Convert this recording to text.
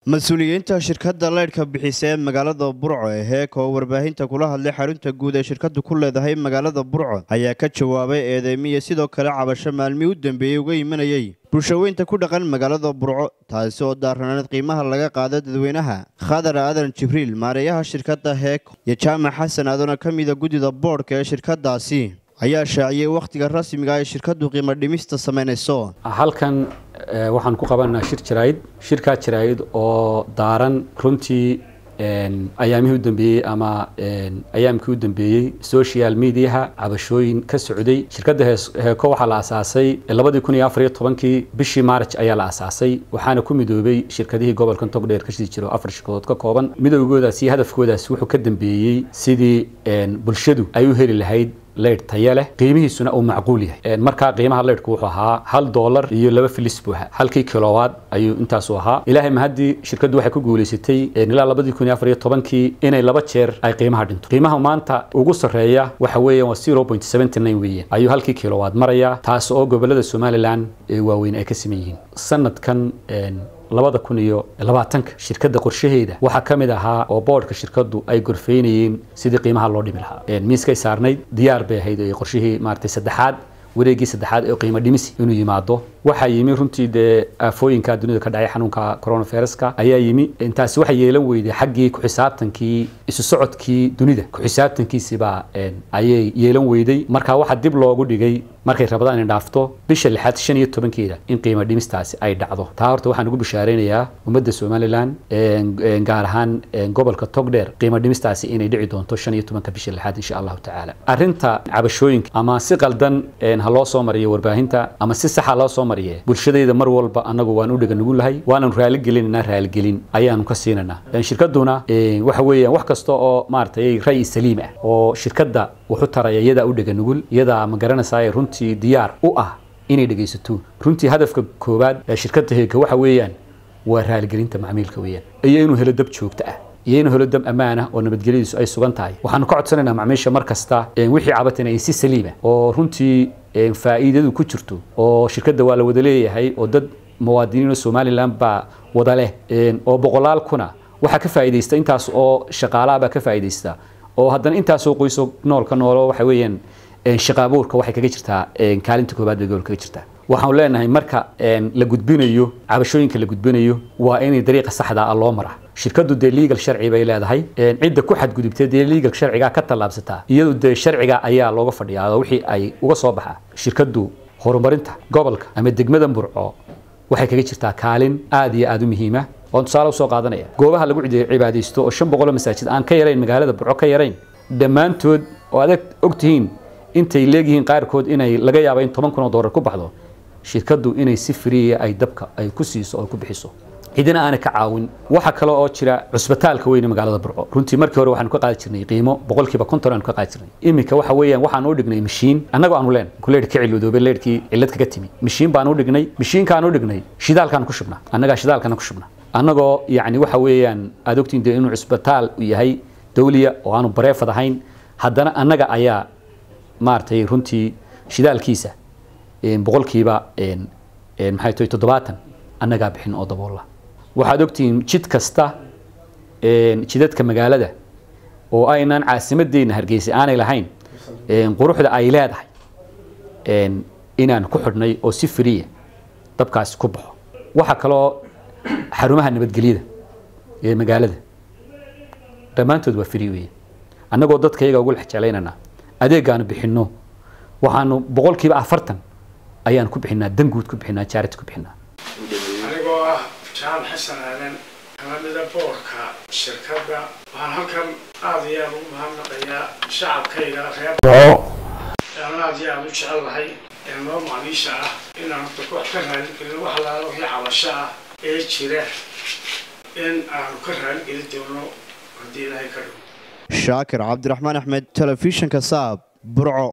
mas-uuliyiinta shirkadda leydhka bixisay magaalada Burco ee heeko warbaahinta kula hadlay xarunta guud ee shirkaddu ku leedahay magaalada Burco ayaa ka jawaabay eedeymiye sidoo kale cabasho maalmihii u dambeeyay uga imanayay bulshooyinka ku dhaqan magaalada Burco taasi oo daaranayd qiimaha laga qaado dadweynaha Khadar Aadan Jibriil maareeyaha shirkadda heeko iyo Jaamac Xasan Aadan ka mid ah gudida boardka ee shirkaddaasi ayaa shaaciyay waqtiga rasmiga ah ee shirkaddu qiimo dhimista sameynayso halkan waxaan ku qabanaa shirka jiraayid oo daaran runtii ayaamihii u dambeeyay ama ayaamkii u dambeeyay social media cabashooyin ka socday shirkadda heeko waxa la aasaasay 2014 bishii March ayaa la aasaasay waxaana ku midoobay shirkadihii gobolka Togdheer ka shaqeyn jiray 4 shirkadood ka kooban midowgoodaas iyo hadafkoodaas wuxuu ka dambeeyay sidii bulshadu ay u heli lahayd leyd tayo leh qiimihiisuna uu macquul yahay marka qiimaha leydku wuxuu ahaa $1 iyo 2 filis buuxa halkii kilowatt ayuu intaas u ahaa ilaahay ma hadii shirkadu waxay ku guuleysatay ilaa 2014 inay laba jeer ay qiimaha dhinto qiimaha maanta ugu sareeya waxa weeyaan waa 0.79 weeyaan ayuu halkii kilowatt maraya taas oo gobolada Somaliland ee waaweyn ay ka sameeyeen sanadkan 2020 shirkadda qorshaheeda waxa kamid ahaa oo boardka shirkaddu ay gorfeynayeen sidii qiimaha loo dhimi lahaa miiskay saarnayd diyaar bay ahayd ee qorshihii maartay saddexaad wareegii saddexaad ee qiimo dhimis inuu yimaado waxa yimi runtii afooyinka dunida ka dhacay xanuunka coronavirus-ka ayaa yimi intaas waxa yeelan weyday xaggii ku xisaabtankii isu socodkii dunida ku xisaabtankiisiba ayay yeelan weyday marka waxa dib loogu dhigay markay rabadaan in dhaafto bisha 15 in qiimo dhimistaasi ay dhacdo taa horta waxaan ugu bishaareynayaa ummadda Somaliland gaar ahaan gobolka Togdheer qiimo dhimistaasi inay dhici doonto 15 bisha 6 insha Allah taala arinta cabashooyinka ama si qaldan ha loo soo mariyo warbaahinta ama si sax ah loo soo mariyo bulshadayda mar walba anagu waan u dhigan ugu lahay waan raali gelin ayaanu ka siinanaa shirkaduna waxa weeyaan wax kasta oo maartay raay saliim ah oo shirkadda wuxuu taraya iyada u dhigan ugu iyada ma garanaysaa runtii diyaar u ah inay dhageysato runtii hadafka koobaad ee shirkadda heeko waxa weeyaan waa raali gelinta macaamilka weeyaan iyo inuu helo dab joogto ah iyo inuu helo dab ammaan ah oo nabadgelyadiisu ay sugan tahay waxaan ka codsanaynaa macaamiisha markasta wixii cabatana ay si saliim ah oo runtii faa'iidadu ku jirto oo shirkadda waa la wada leeyahay oo dad muwaadiniin Somaliland ba wada leh oo boqolaal kuna waxa ka faa'iideysta intaas oo shaqaalaha ba ka faa'iideysta oo haddana intaas oo qoyso noolka noolo waxa weeyaan shaqaabuurka waxay kaga jirtaa kaalinta koobaad ee gobolka kaga jirtaa waxaan leenahay marka la gudbinayo cabashooyinka la gudbinayo waa in dariiqa saxda ah loo maraa shirkadu de legal sharci bay leedahay cidda ku xadgudubtay de legal sharciga ka talaabsata iyadoo de sharciga ayaa looga fadhiyaa wixii ay uga soo baxaa shirkadu horumarinta gobolka ama degmada Burco waxay kaga jirtaa kaalin aad iyo aad u muhiim ah oo tusaale soo qaadanaya goobaha lagu cibaadeysto oo 500 masaajid aan ka yarayn magaalada Burco ka yarayn dhamaantood oo adag ogtihiin intay leeyihiin qaarkood inay laga yaabo in $10,000 ku baxdo shirkadu inay si free ay dabka ay ku siiso oo ku bixiso cidina aan ka caawin waxa kale oo jira cusbitaalka weyn ee magaalada Burco runtii markii hore waxaan ku qaadi jirnay qiimo 50% aan ka qaadi jirnay imika waxa weeyaan waxaan u dhignay mashiin annagu aan u leen kuleed ka ciludoobe leedkii cilad kaga timi mashiin baan u dhignay mashiinkaan u dhignay shidaalkaan ku shubnaa annaga shidaalkaan ku shubnaa annagoo yaani waxa weeyaan aad ogtiin inuu cusbitaal u yahay dawliya oo aanu bareefad ahayn haddana annaga ayaa maartay runtii shidaalkiisa boqolkiiba maxay tahay 70 annaga bixin oo daboola waxaad ogtiin jid kasta jidadka magaalada oo aynaan caasimadeena Hargeysa aanay lahayn quruxda ay leedahay inaan ku xidhnay oo si free dabkaas ku baxo waxa kale oo xarumaha nabadgelyada ee magaalada dhamaantood waa free weey annagoo dadkayga ugu xajaleynana adeegaan bixino waxaanu boqolkiiba 40 ayaan ku bixinaa danguud ku bixinaa charity ku bixinaa anigoo ah Jaamac Xasan Aadan kamida boardka shirkadda waxaan halkan aad iyo aad ugu mahadnaqayaa shacabkayga reer Burco aad iyo aad u jecelahay noo macaamiisha ah inaan ku raali gelin wax la wixii cabasho ah ee jira in aan ka raali gelin doono hadii Ilaahay ka dhigo Shaakir Cabdiraxmaan Axmed telefishinka Saab Burco